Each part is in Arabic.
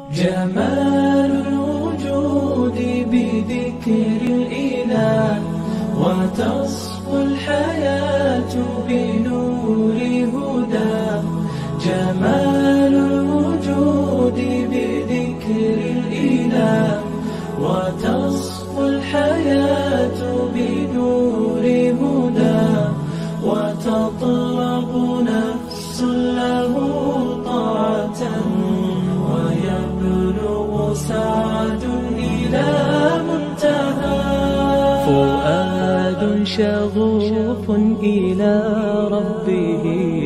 جمال الوجود بذكر الإله، وتصفو الحياة بنور هداه. جمال الوجود بذكر الإله، وتصفو الحياة بنور هداه. وتطلب نفس له طاعة، ويبلغ سعد إلى منتهى. فؤاد شغوف إلى ربه،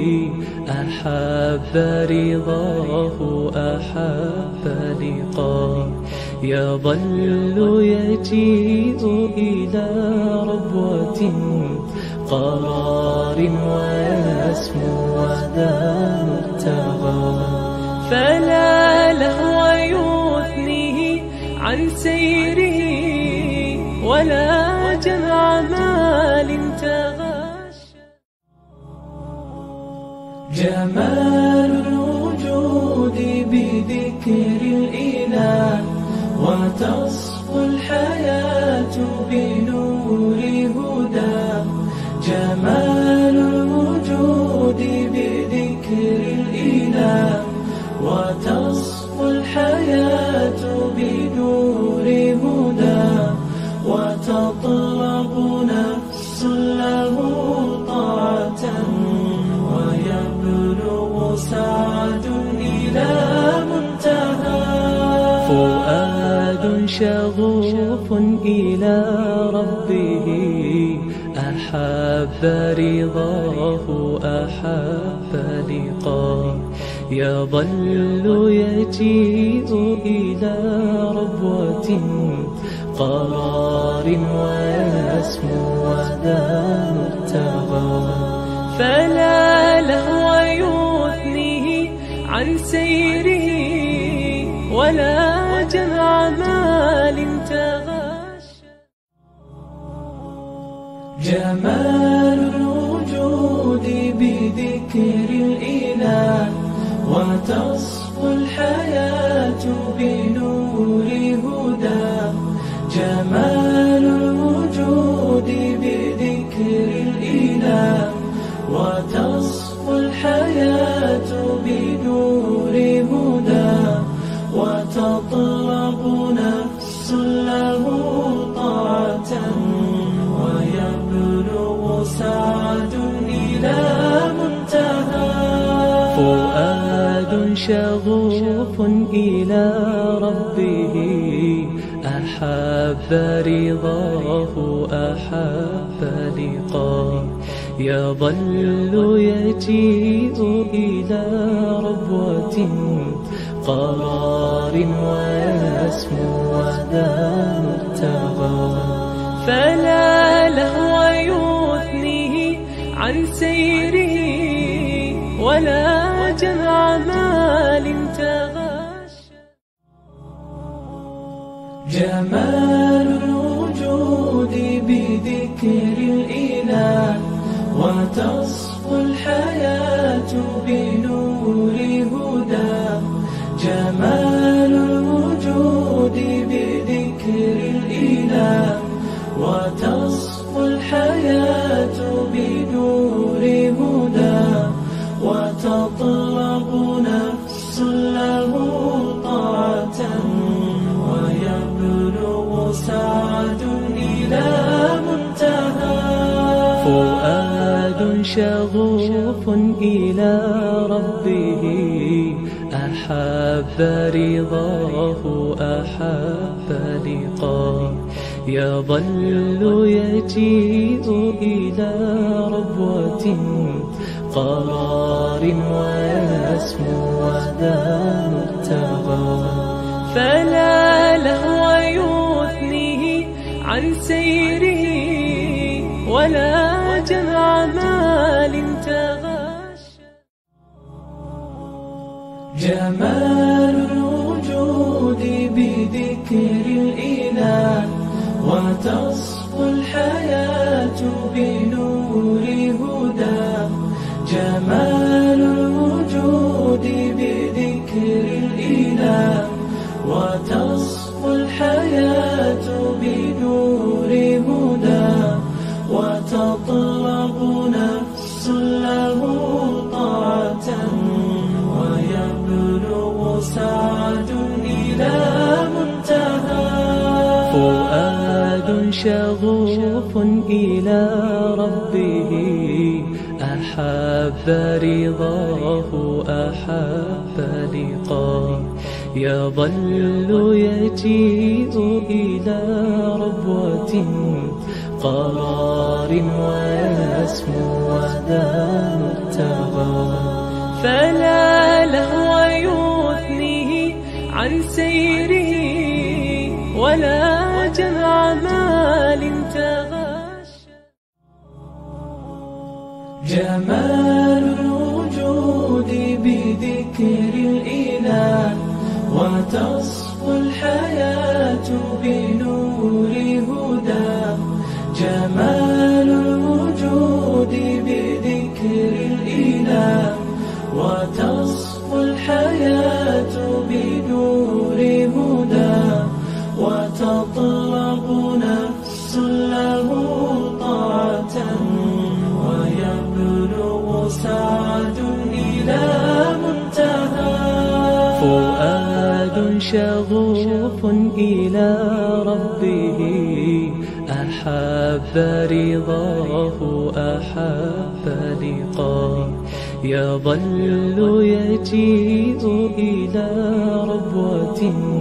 أحب رضاه أحب لقاه. يظل يجيء إلى ربوة قرار، ويسمو وذا مبتغى. فلا لهو يثنيه عن سيره، ولا جمع مال تغاشى. جمال الوجود بذكر الإله، وتصفو الحياة بنور هداه. جمال الوجود بذكر الإله، وتصفو الحياة بنور هداه. وتطلب نفس له طاعة، ويبلغ سعد إلى منتهى. فؤاد شغوف إلى ربه، أحب رضاه أحب لقاه. يظل يجيء إلى ربوة قرار، ويسمو وذا مبتغى. فلا لهو يثنيه عن سيره، ولا جمع مال تغاشى. جمال الوجود بذكر الإله، وتصفو الحياة بنور هداه. جمال الوجود بذكر الإله، وتصفو الحياة بنور هداه. وتطلب نفس له طاعة، ويبلغ سعد إلى منتهى. فؤاد شغوف إلى ربه، أحب رضاه أحب لقاه. يظل يجيء إلى ربوة قرار، ويسمو وذا مبتغى. فلا لهو يثنيه عن سيره، ولا جمع مال تغاشى. جمال الوجود بذكر الإله، وتصفو الحياة بنور هداه. جمال الوجود بذكر الإله، وتصفو الحياة بنور هداه. وتطلب نفس له طاعة، ويبلغ سعد إلى منتهى. فؤاد شغوف إلى ربه، أحب رضاه أحب لقاه. يظل يجيء إلى ربوة قرار، ويسمو وذا مبتغى. فلا لهو يثنيه عن سيره، ولا جمع مال تغاشى. جمال الوجود بذكر الإله، وتصفو الحياة بنور هداه. جمال الوجود بذكر الإله، شغوف إلى ربه أحب رضاه أحب لقاه يظل يجيء إلى ربوة قرار ويسمو وذا مبتغى فلا لهو يثنيه عن سيره ولا جمع مال تغشى جمال الوجود بذكر الإله وتصفو الحياة بنور هداه جمال الوجود بذكر الإله وتصفو الحياة بنور هداه وتطلب نفس له طاعة ويبلغ سعد إلى منتهى فؤاد شغوف إلى ربه أحب رضاه أحب لقاه يظل يجيء إلى ربوة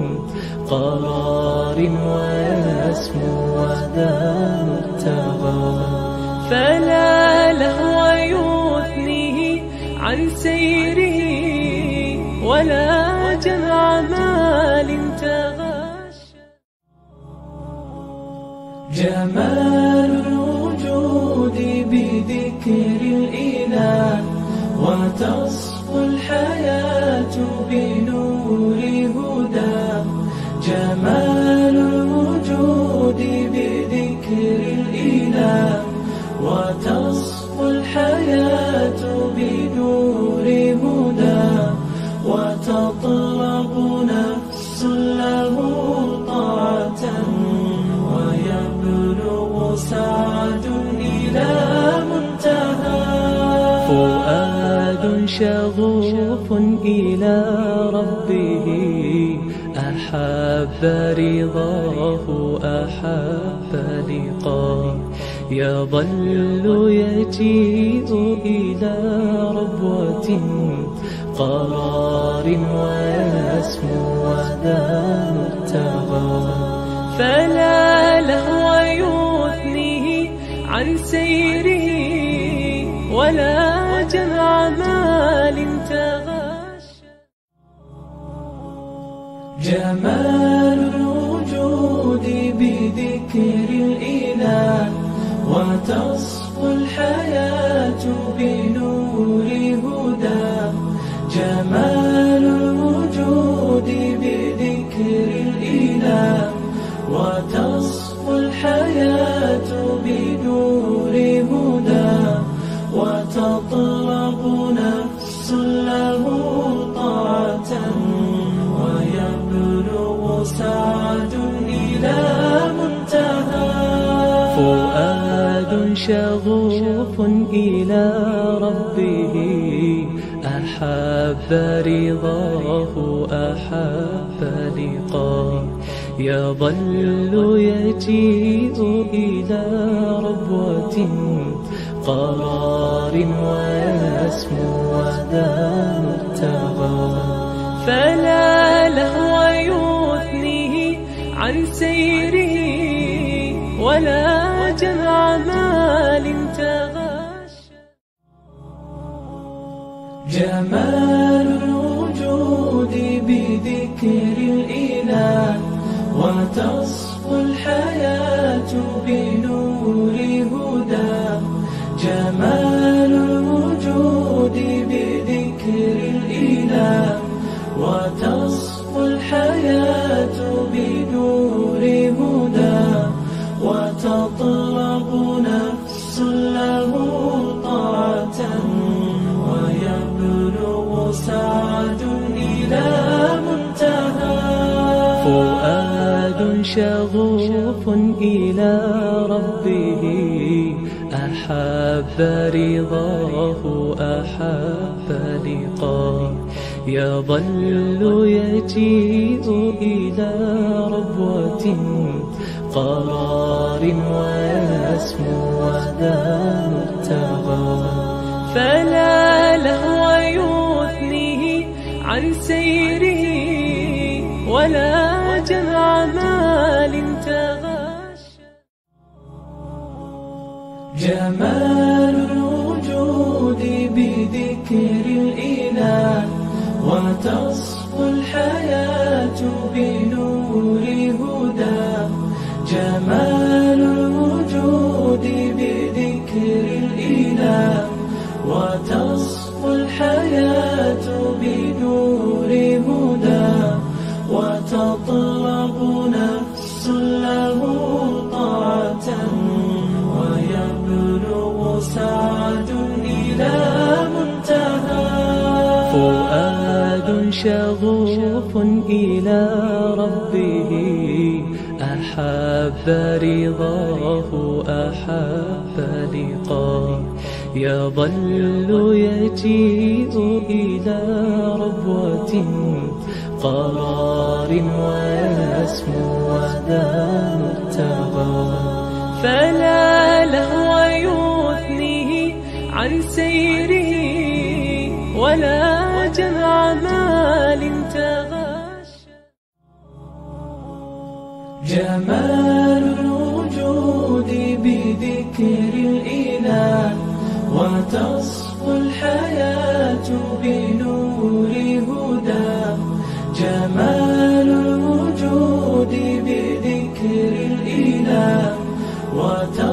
قرار ويسمو وذا مبتغى فلا لهو يثنيه عن سيره ولا جمع مال تغشى جمال الوجود بذكر الإله وتصفو الحياة بنور هداه جمال الوجود بذكر الإله وتصفو الحياة بنور هداه وتطلب نفس له طاعة ويبلغ سعد إلى منتهى فؤاد شغوف إلى ربه أحب رضاه أحب لقاه يظل يجيء إلى ربوة قرار ويسمو وذا مبتغى فلا لهو يثنيه عن سيره ولا جمع مال تغشى جمال الوجود بذكر الإله وتصفو الحياة بنور هداه جمال الوجود بذكر الإله وتصفو الحياة بنور هداه وتطلب نفس له طاعة ويبلغ سعد إلى منتهى فؤاد شغوف إلى ربه أحب رضاه أحب لقاه يظل يجيء إلى ربوة قرار ويسمو وذا مبتغى فلا لهو يثنيه عن سيره ولا جمع مال تغشى جمال الوجود بذكر الإله وتصفو الحياة بنور هداه جمال الوجود بذكر الإله وتصفو الحياة بنور هداه وتطلب نفس له طاعة ويبلغ سعد إلى منتهى فؤاد شغوف إلى ربه أحب رضاه أحب لقاه يظل يجيء إلى ربوة قرار ويسمو وذا مبتغى. فلا لهو يثنيه عن سيره ولا جمع مال تغاشى. جمال الوجود بذكر الإله وتصفو الحياة بنور هدى. جمال الوجود بذكر الإله وتصفو الحياة بنور هدى. وتطلب نفس له طاعة ويبلغ سعد إلى منتهى. فؤاد شغوف إلى ربه أحب رضاه أحب لقاه. يظل يجيء إلى ربوة قرار ويسمو وذا مبتغى. فلا لهو يثنيه عن سيره ولا جمع مال تغاشى. جمال الوجود بذكر الإله وتصفو الحياة بنور هدى. جمال الوجود بذكر الإله